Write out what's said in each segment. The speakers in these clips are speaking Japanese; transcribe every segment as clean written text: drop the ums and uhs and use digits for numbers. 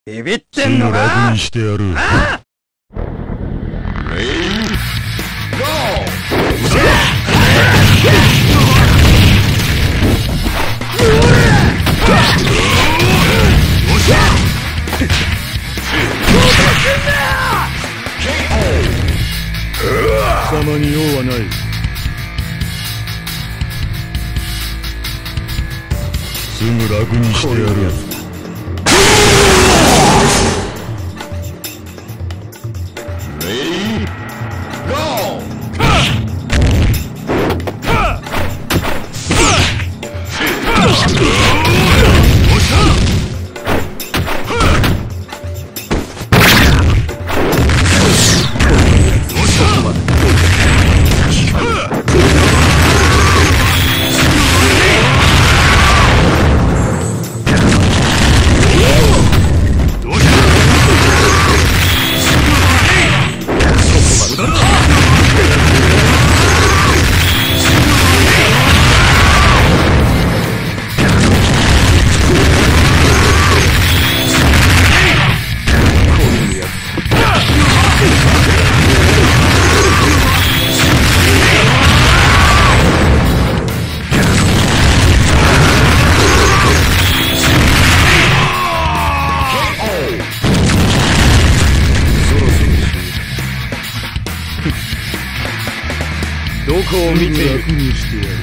ビビってんのか。 楽にしてやる。貴様に用はない。すぐ楽にしてやる。 どこを見ている。 楽にしてやる。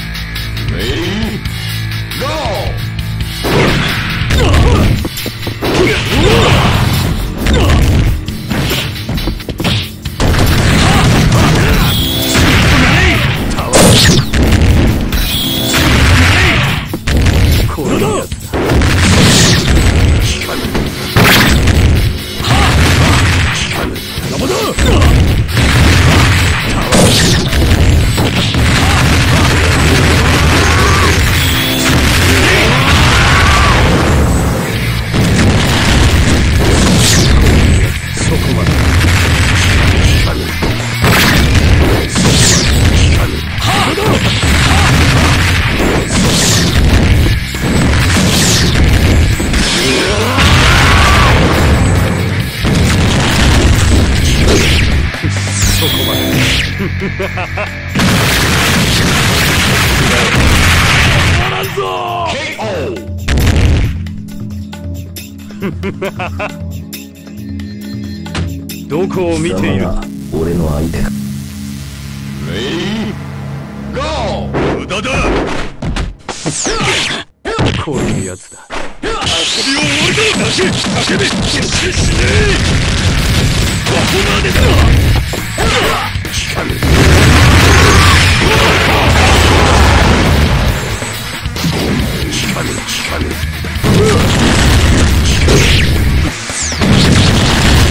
どこを見ている。 俺の相手か。 無駄だ。 こういうやつだ。 遊びを終わりだ。叫べ。死ねえ。ここまでだ。聞かぬ。聞かぬ。聞かぬ。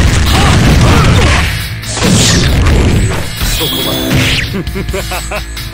そこまで。